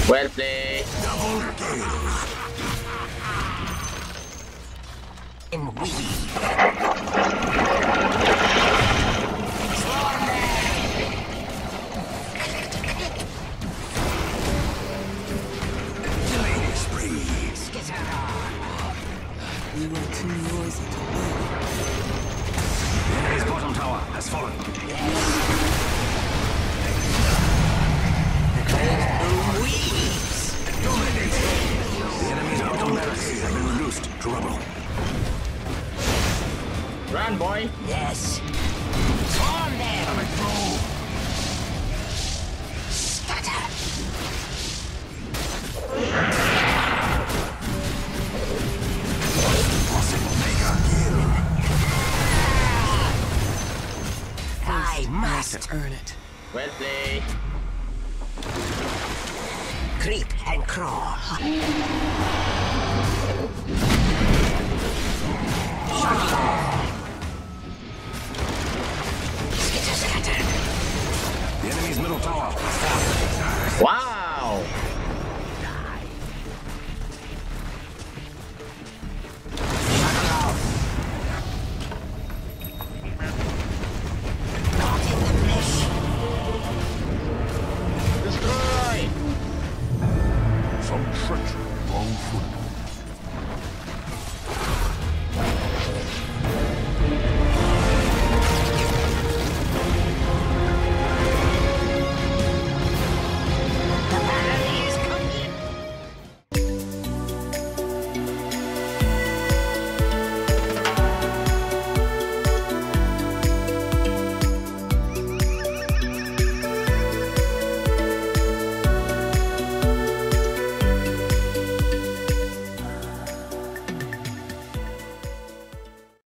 Well played. Double kill. In weed. Killing spree. Skitter. We were too noisy to live. The enemy's bottom tower has fallen. Weeds. Dominating. The enemy's bottom barracks have been reduced to rubble. Run, boy. Yes. Swarm them. Coming through. Scatter. Possible mega kill. I To must earn it. Well played. creep and crawl.